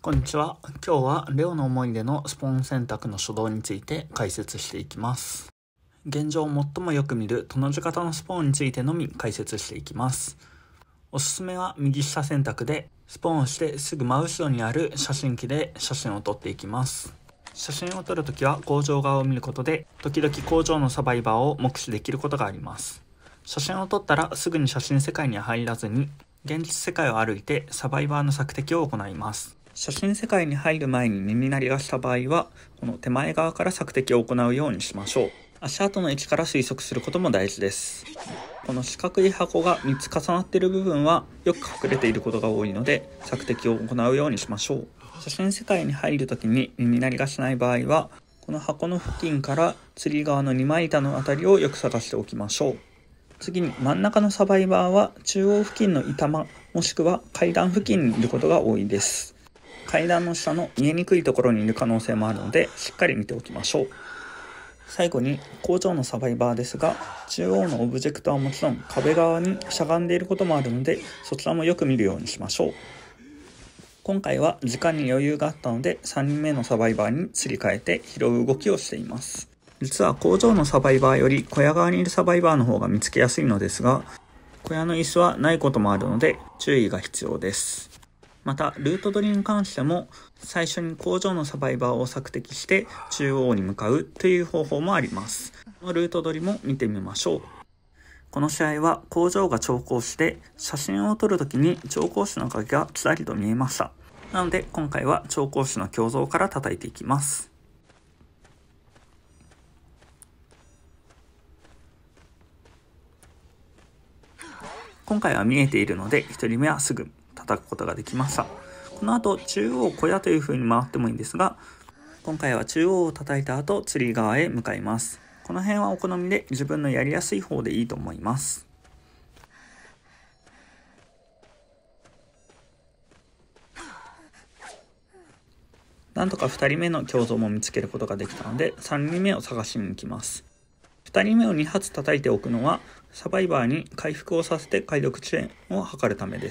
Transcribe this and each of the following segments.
こんにちは。今日はレオの思い出のスポーン選択の初動について解説していきます。現状最もよく見るトの字型のスポーンについてのみ解説していきます。おすすめは右下選択で、スポーンをしてすぐ真後ろにある写真機で写真を撮っていきます。写真を撮るときは工場側を見ることで、時々工場のサバイバーを目視できることがあります。写真を撮ったらすぐに写真世界には入らずに、現実世界を歩いてサバイバーの索敵を行います。写真世界に入る前に耳鳴りがした場合は、この手前側から索敵を行うようにしましょう。足跡の位置から推測することも大事です。この四角い箱が3つ重なっている部分はよく隠れていることが多いので、索敵を行うようにしましょう。写真世界に入るときに耳鳴りがしない場合は、この箱の付近からツリー側の2枚板のあたりをよく探しておきましょう。次に真ん中のサバイバーは中央付近の板間もしくは階段付近にいることが多いです。階段の下の見えにくいところにいる可能性もあるのでしっかり見ておきましょう。最後に工場のサバイバーですが、中央のオブジェクトはもちろん壁側にしゃがんでいることもあるので、そちらもよく見るようにしましょう。今回は時間に余裕があったので3人目のサバイバーにすり替えて拾う動きをしています。実は工場のサバイバーより小屋側にいるサバイバーの方が見つけやすいのですが、小屋の椅子はないこともあるので注意が必要です。またルート取りに関しても、最初に工場のサバイバーを索敵して中央に向かうという方法もあります。このルート取りも見てみましょう。この試合は工場が長考して写真を撮るときに長考子の影がちらりと見えました。なので今回は長考子の胸像から叩いていきます。今回は見えているので1人目はすぐ叩くことができました。この後中央小屋という風に回ってもいいんですが、今回は中央を叩いた後ツリー側へ向かいます。この辺はお好みで自分のやりやすい方でいいと思います。なんとか2人目の胸像も見つけることができたので3人目を探しに行きます。2人目を2発叩いておくのはサバイバーに回復をさせて解読遅延を図るためです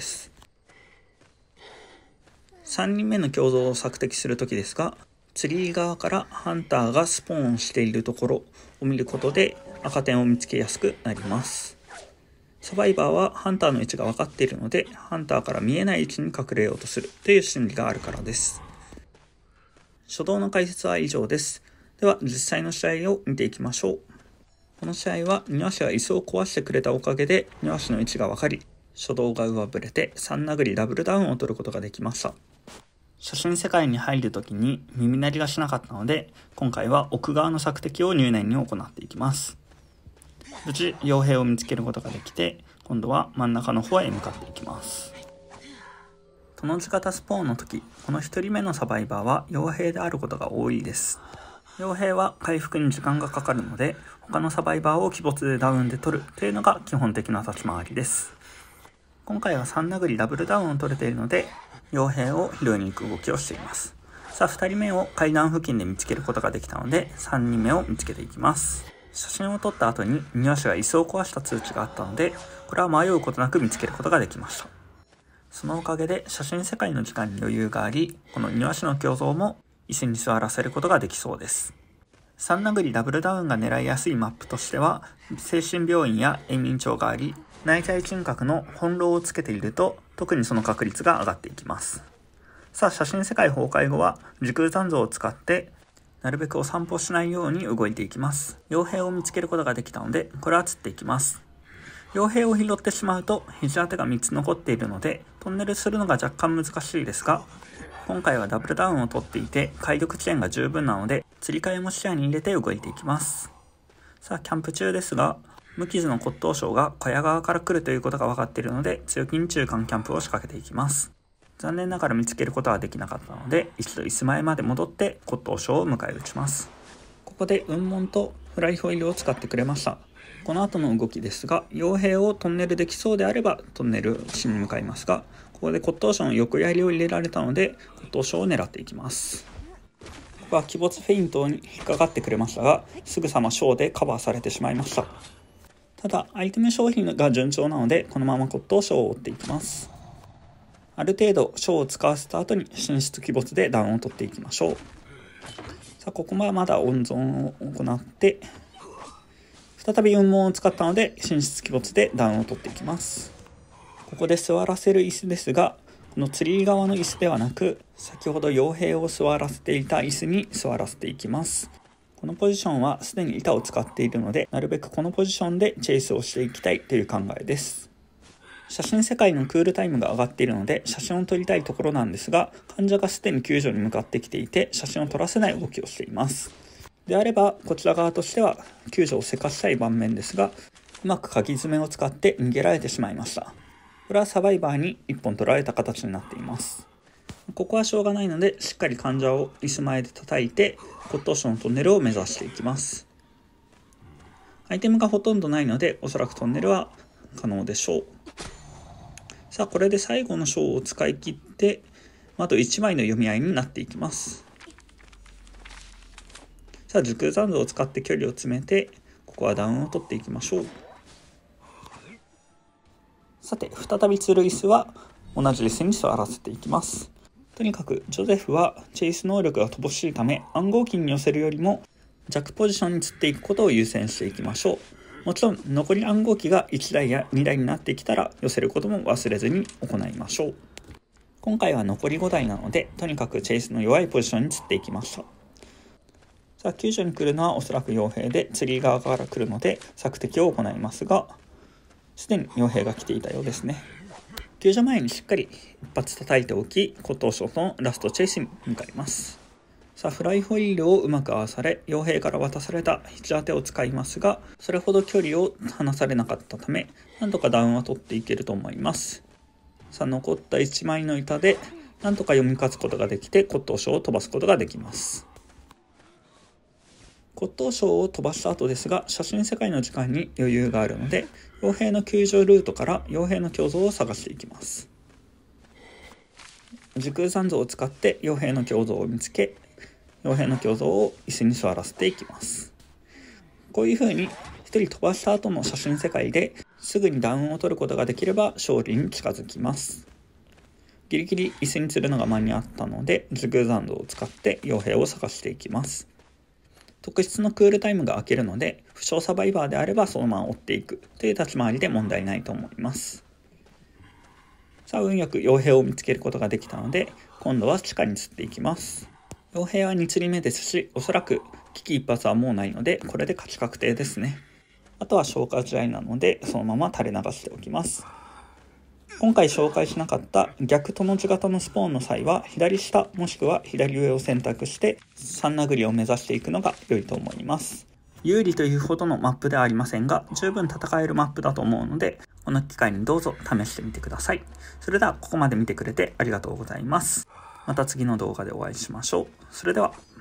。3人目の胸像を索敵するときですが、ツリー側からハンターがスポーンしているところを見ることで赤点を見つけやすくなります。サバイバーはハンターの位置が分かっているので、ハンターから見えない位置に隠れようとするという心理があるからです。初動の解説は以上です。では実際の試合を見ていきましょう。この試合は庭師が椅子を壊してくれたおかげで庭師の位置が分かり、初動が上振れて3殴りダブルダウンを取ることができました。写真世界に入るときに耳鳴りがしなかったので、今回は奥側の索敵を入念に行っていきます。無事傭兵を見つけることができて、今度は真ん中の方へ向かっていきます。トの字型スポーンの時、この1人目のサバイバーは傭兵であることが多いです。傭兵は回復に時間がかかるので、他のサバイバーを鬼没でダウンで取るというのが基本的な立ち回りです。今回は3殴りダブルダウンを取れているので、傭兵を拾いに行く動きをしています。さあ2人目を階段付近で見つけることができたので、3人目を見つけていきます。写真を撮った後に庭師が椅子を壊した通知があったので、これは迷うことなく見つけることができました。そのおかげで写真世界の時間に余裕があり、この庭師の胸像も椅子に座らせることができそうです。3殴りダブルダウンが狙いやすいマップとしては、精神病院や延民庁があり、内在人格の翻弄をつけていると特にその確率が上がっていきます。さあ写真世界崩壊後は時空残像を使ってなるべくお散歩しないように動いていきます。傭兵を見つけることができたので、これは釣っていきます。傭兵を拾ってしまうと肘当てが3つ残っているのでトンネルするのが若干難しいですが、今回はダブルダウンを取っていて解読遅延が十分なので釣り替えも視野に入れて動いていきます。さあキャンプ中ですが、無傷の骨董商が小屋側から来るということが分かっているので、強気に中間キャンプを仕掛けていきます。残念ながら見つけることはできなかったので、一度椅子前まで戻って骨董商を迎え撃ちます。ここで雲門とフライホイールを使ってくれました。この後の動きですが、傭兵をトンネルできそうであればトンネルしに向かいますが、ここで骨董商の横槍を入れられたので骨董商を狙っていきます。ここは鬼没フェイントに引っかかってくれましたが、すぐさまショーでカバーされてしまいました。ただアイテム商品が順調なので、このまま骨董商を追っていきます。 ある程度書を使わせた後に神出鬼没でダウンを取っていきましょう。さあここはまだ温存を行って、再び雲門を使ったので神出鬼没でダウンを取っていきます。ここで座らせる椅子ですが、このツリー側の椅子ではなく、先ほど傭兵を座らせていた椅子に座らせていきます。このポジションはすでに板を使っているので、なるべくこのポジションでチェイスをしていきたいという考えです。写真世界のクールタイムが上がっているので写真を撮りたいところなんですが、患者がすでに救助に向かってきていて写真を撮らせない動きをしています。であればこちら側としては救助をせかしたい盤面ですが、うまく鍵爪を使って逃げられてしまいました。これはサバイバーに1本取られた形になっています。ここはしょうがないのでしっかり患者を椅子前で叩いて骨董書のトンネルを目指していきます。アイテムがほとんどないのでおそらくトンネルは可能でしょう。さあこれで最後の章を使い切ってあと1枚の読み合いになっていきます。さあ時空残像を使って距離を詰めてここはダウンを取っていきましょう。さて再びツルイスは同じ椅子に座らせていきます。とにかくジョゼフはチェイス能力が乏しいため暗号機に寄せるよりも弱ポジションに釣っていくことを優先していきましょう。もちろん残り暗号機が1台や2台になってきたら寄せることも忘れずに行いましょう。今回は残り5台なのでとにかくチェイスの弱いポジションに釣っていきました。さあ救助に来るのはおそらく傭兵でツリー側から来るので索敵を行いますが、すでに傭兵が来ていたようですね。救助前にしっかり一発叩いておき骨董書とのラストチェイスに向かいます。さあフライホイールをうまく合わされ傭兵から渡された肘当てを使いますが、それほど距離を離されなかったためなんとかダウンは取っていけると思います。さあ残った1枚の板でなんとか読み勝つことができて骨董書を飛ばすことができます。骨董書を飛ばした後ですが写真世界の時間に余裕があるので傭兵の救助ルートから傭兵の胸像を探していきます。時空残像を使って傭兵の胸像を見つけ、傭兵の胸像を椅子に座らせていきます。こういう風に一人飛ばした後の写真世界ですぐにダウンを取ることができれば勝利に近づきます。ギリギリ椅子に釣るのが間に合ったので時空残像を使って傭兵を探していきます。特質のクールタイムが明けるので負傷サバイバーであればそのまま追っていくという立ち回りで問題ないと思います。さあ運よく傭兵を見つけることができたので今度は地下に釣っていきます。傭兵は2釣り目ですしおそらく危機一髪はもうないのでこれで勝ち確定ですね。あとは消化試合なのでそのまま垂れ流しておきます。今回紹介しなかった逆との字型のスポーンの際は左下もしくは左上を選択して3殴りを目指していくのが良いと思います。有利というほどのマップではありませんが十分戦えるマップだと思うのでこの機会にどうぞ試してみてください。それではここまで見てくれてありがとうございます。また次の動画でお会いしましょう。それでは。